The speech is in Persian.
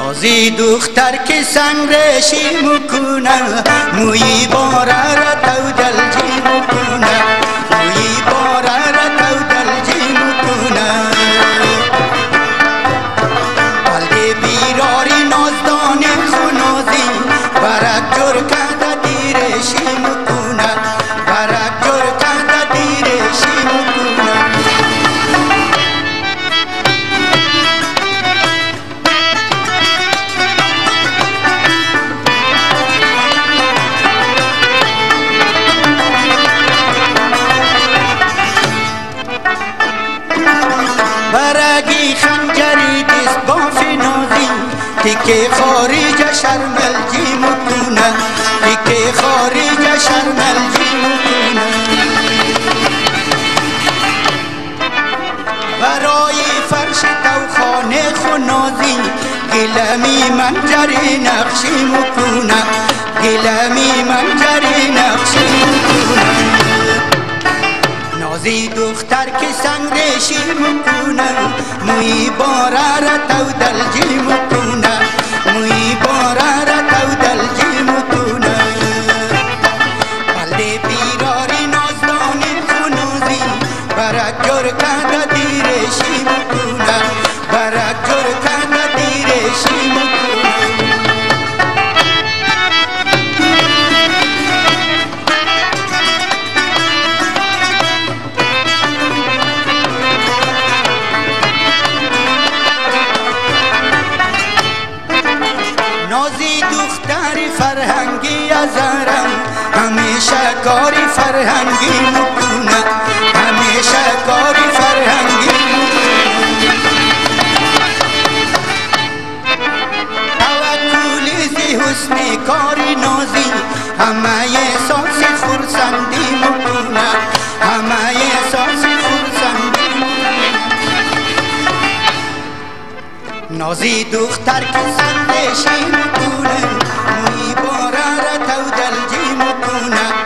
نازی دختر که سنگرشی مکنه موی باره را تو دلجی مکنه موی باره را تو دلجی مکنه بلده بیراری نازدانی خونازی برک جور کرده دیرشی مکنه برک جور کرده دیرشی مکنه برگی خنجری دست بافی نازی تیکه خارج شرملجی مکنه تیکه خارج شرملجی مکنه برای فرش توخانه خونازی گلمی منجری نقشی مکنه گلمی منجری نقشی مکنه نازی دختر که سنگرشی مکنه موی باره را تو دلجی مکنه موی باره را تو دلجی مکنه بلده بیراری نازدانی خونازی برک جور کرده دیرشی مکنه برک جور کرده دیرشی مکنه نازی دختری فرهنگی ازارم همیشه کاری فرهنگی مکنه همیشه کاری فرهنگی توکلی زی حسن کاری نازی همه احساس خرسندی مکنه همه احساس خرسندی نازی دختر که سنگرشی مکنه موی باره را تو دلجی مکنه